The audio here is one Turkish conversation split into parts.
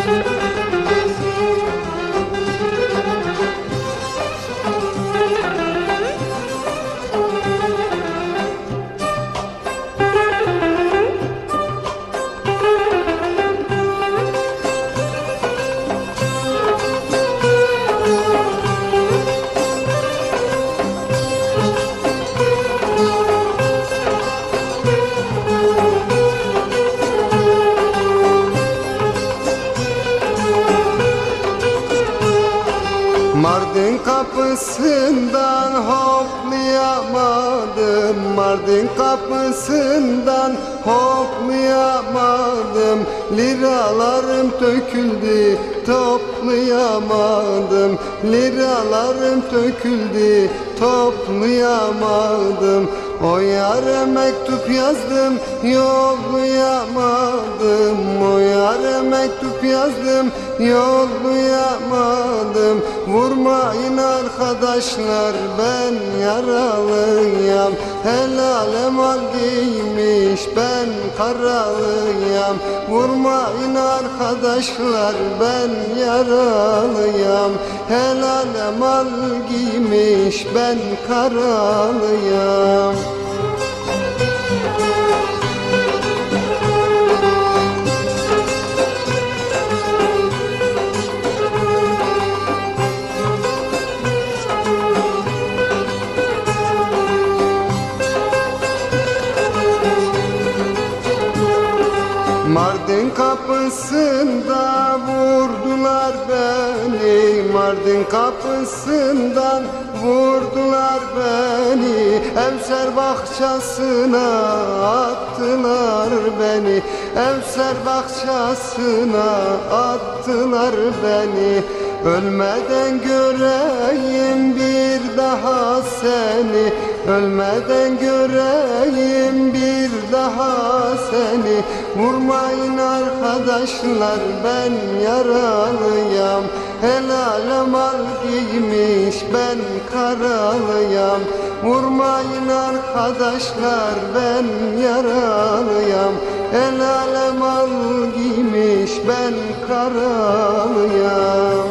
Mardin kapısından hoplayamadım, Mardin kapısından hoplayamadım. Liralarım döküldü toplayamadım, liralarım döküldü toplayamadım. O yâre mektup yazdım yollayamadım, o yâre mektup yazdım yollayamadım. Vurmayın arkadaşlar ben yaralıyam, el alem al giymiş ben karalıyam. Vurmayın arkadaşlar ben yaralıyam, el alem al giymiş ben karalıyam. Mardin kapısında vurdular beni, Mardin kapısından vurdular beni. Evser bahçesine attılar beni, Evser bahçesine attılar beni. Ölmeden göreyim bir daha seni, ölmeden göreyim bir daha seni. Vurmayın arkadaşlar ben yaralıyam, el alem al giymiş ben karalıyam. Vurmayın arkadaşlar ben yaralıyam, el alem al giymiş ben karalıyam.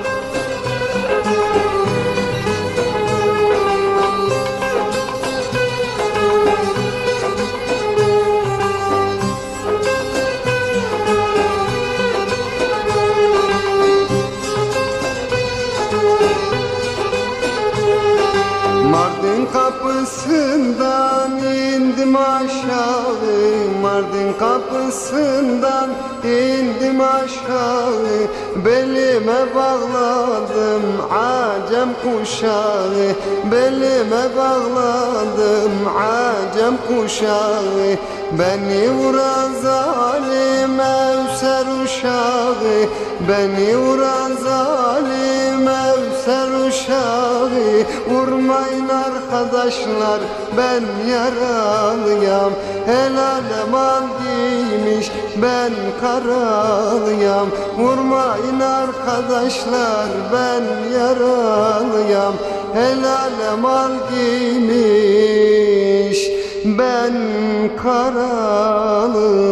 Mardin kapısından indim aşağı, Mardin kapısından indim aşağı. Belime bağladım Acem kuşağı, belime bağladım Acem kuşağı. Beni vuran zalim Evser uşağı, beni vuran zalim Evser uşağı. Vurmayın arkadaşlar ben yaralıyam, el alem al giymiş ben karalıyam. Vurmayın arkadaşlar ben yaralıyam, el alem al giymiş ben karalıyam.